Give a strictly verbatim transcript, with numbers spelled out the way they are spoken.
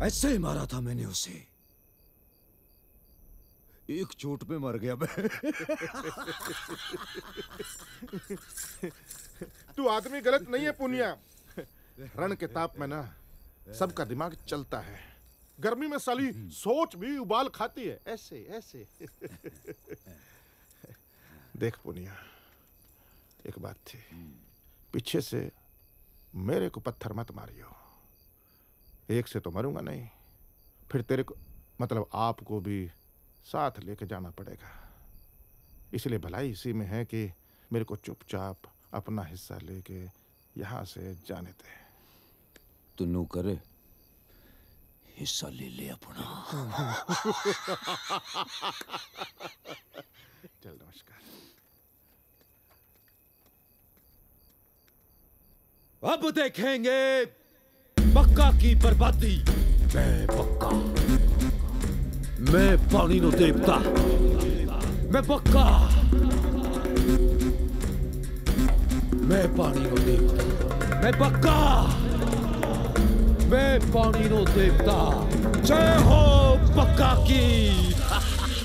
ऐसे ही मारा था मैंने उसे, एक चोट पे मर गया मैं। तू आदमी गलत नहीं है पुनिया। रण के ताप में ना सबका दिमाग चलता है। गर्मी में साली सोच भी उबाल खाती है, ऐसे ऐसे। देख पुनिया, एक बात थी, पीछे से मेरे को पत्थर मत मारियो। एक से तो मरूंगा नहीं, फिर तेरे को मतलब आपको भी साथ लेके जाना पड़ेगा। इसलिए भलाई इसी में है कि मेरे को चुपचाप अपना हिस्सा लेके यहां से जाने दे। तू नू करे, हिस्सा ले ले अपना। चल नमस्कार। अब देखेंगे बक्का की बर्बादी। मैं बक्का, मैं पानी नो देवता, मैं बक्का, मैं पानी नो देवता, मैं बक्का, मैं पानी नो देवता। जय हो बक्का की।